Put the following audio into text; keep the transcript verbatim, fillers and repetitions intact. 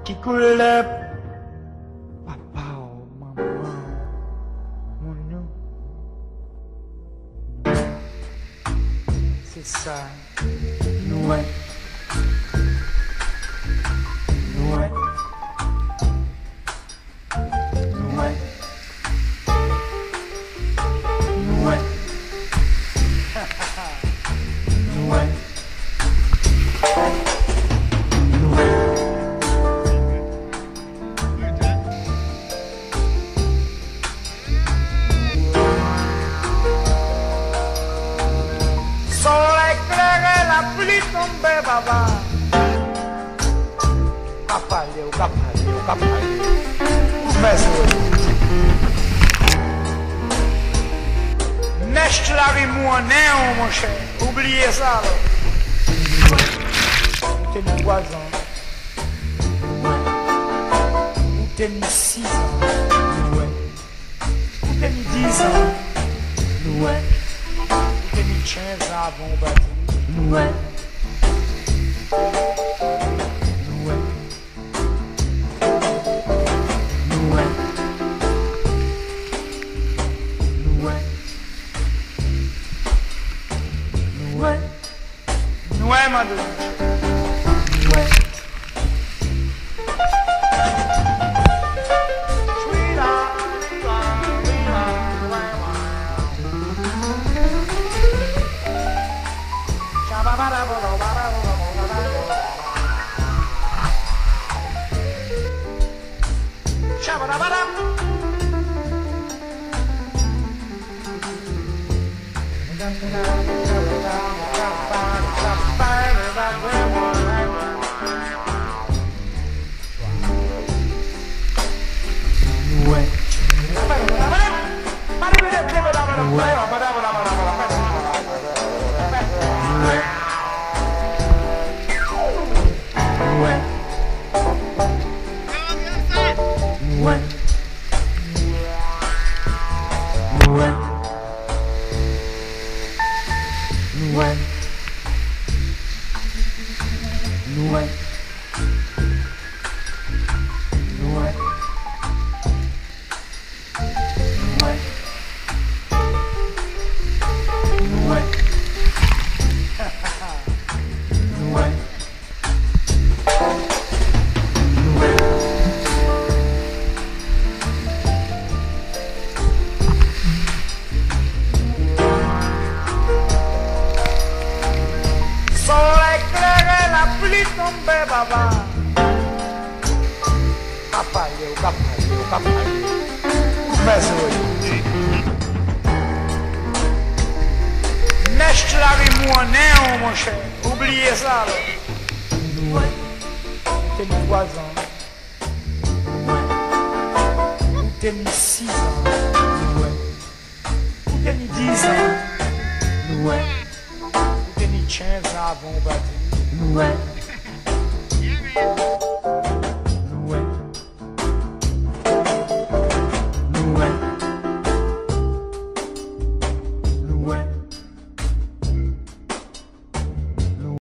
qui coulait papa ou maman mon nom. C'est ça, nous ouais. Nous ouais. Nous ouais. Nous ouais. Nous ouais. Tombe baba, capalheu, capalheu, capalheu. Começa hoje. Neste lágrimo anel, mon cher. Oubliez ça, là. Ou t'es mis trois ans. Ou t'es mis six ans. Ou t'es mis dix ans. Ou t'es mis quinze ans avant bâti. Ouais. Ouais, madame. Ouais. Tombe baba, capalheu, capalheu, capalheu. Começa hoje. Neste lágrimo anel, mon cher. Oubliez ça, là. T'es mis trois ans. Ou t'es mis six ans. Ou t'es mis dix ans. Ou t'es mis quinze ans avant bâti.